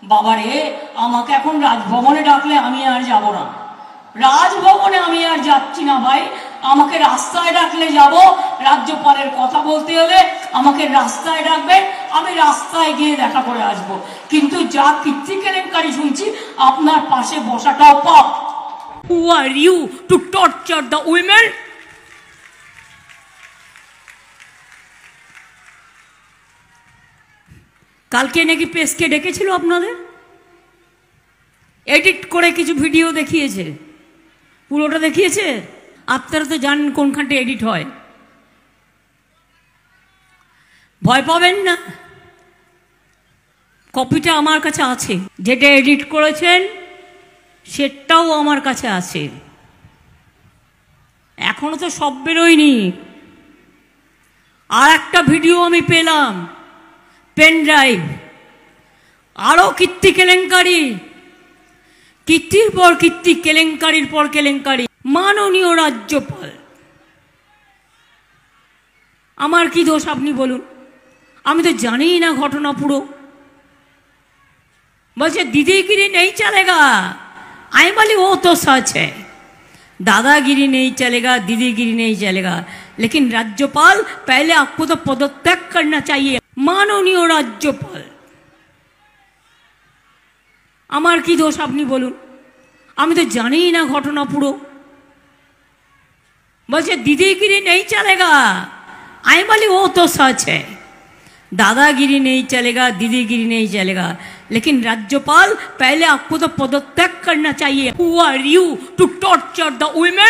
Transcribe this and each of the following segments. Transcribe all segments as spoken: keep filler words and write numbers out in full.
বাবারে আমাকে এখন রাজভবনে ডাকলে আমি আর যাব না, রাজভবনে আমি আর যাচ্ছি না ভাই। আমাকে রাস্তায় ডাকলে যাব, রাজ্যপালের কথা বলতে হলে আমাকে রাস্তায় ডাকবেন, আমি রাস্তায় গিয়ে দেখা করে আসব। কিন্তু যা কীর্তি কেলেঙ্কারি শুনছি আপনার পাশে বসাটাও পাপ। Who are you to torture the women? কালকে নাকি প্রেসকে ডেকেছিল আপনাদের, এডিট করে কিছু ভিডিও দেখিয়েছে, পুরোটা দেখিয়েছে। আপনারা তো জানেন কোনখানটা এডিট হয়। ভয় পাবেন না, কপিটা আমার কাছে আছে, যেটা এডিট করেছেন সেটাও আমার কাছে আছে। এখনো তো সব বেরোয়নি। আর একটা ভিডিও আমি পেলাম পেন ড্রাইভ, আরো কীর্তি কেলেঙ্কারি, কীর্তির পর কীর্তি, কেলেঙ্কারির পর কেলেঙ্কারি। মাননীয় রাজ্যপাল, আমার কি দোষ আপনি বলুন? আমি তো জানি না ঘটনা পুরো। বলছে দিদিগিরি নেই চলেগা। আমি বলি ও তো সচ है, दादागिरी नहीं चलेगा, दीदीगिरी नहीं चलेगा, लेकिन राज्यपाल पहले आपको तो पदत्याग करना चाहिए। माननीय राज्यपाल, আমার কি দোষ আপনি বলুন? আমি তো জানি না ঘটনা পুরো। বলছে দিদিগিরি নেই চলেগা। আমি বলি ও তো সচ है, दादागिरी नहीं चलेगा, दीदीगिरी नहीं चलेगा, लेकिन राज्यपाल पहले आपको तो पदत्याग करना चाहिए। Who are you to torture the women?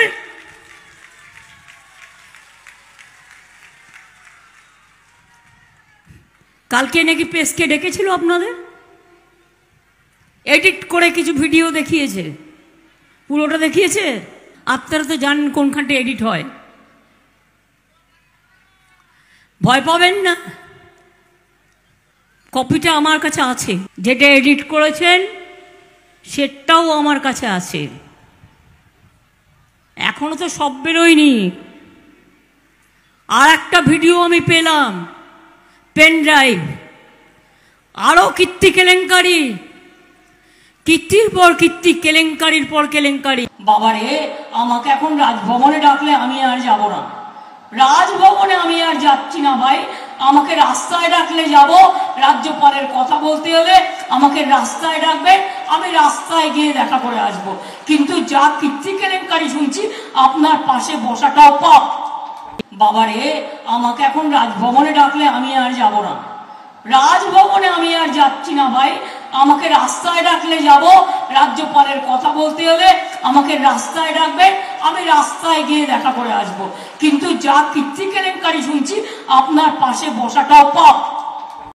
কালকে নাকি প্রেসকে ডেকেছিল আপনাদের, এডিট করে কিছু ভিডিও দেখিয়েছে, পুরোটা দেখিয়েছে। আপনারা তো জানেন কোনখানটা এডিট হয়। ভয় পাবেন না, কপিটা আমার কাছে আছে, যেটা এডিট করেছেন সেটাও আমার কাছে আছে। এখনো তো সব বেরোয়নি। আর একটা ভিডিও আমি পেলাম পেন ড্রাইভ, আরো কীর্তি কেলেঙ্কারি, কীর্তির পর কীর্তি, কেলেঙ্কারির পর কেলেঙ্কারি। বাবারে আমাকে এখন রাজভবনে ডাকলে আমি আর যাব না, রাজভবনে আমি আর যাচ্ছি না ভাই। আমাকে রাস্তায় ডাকলে যাব, রাজ্যপালের কথা বলতে হলে আমাকে রাস্তায় ডাকবেন, আমি রাস্তায় গিয়ে দেখা করে আসব। কিন্তু যা কীর্তি কেলেঙ্কারি শুনছি আপনার পাশে বসাটাও পাপ। বাবারে আমাকে এখন রাজভবনে ডাকলে আমি আর যাব না, রাজভবনে আমি আর যাচ্ছি না ভাই। আমাকে রাস্তায় ডাকলে যাব, রাজ্যপালের কথা বলতে হলে আমাকে রাস্তায় ডাকবেন, আমি রাস্তায় গিয়ে দেখা করে আসব। কিন্তু যা কীর্তি কেলেঙ্কারি শুনছি আপনার পাশে বসাটাও পাপ।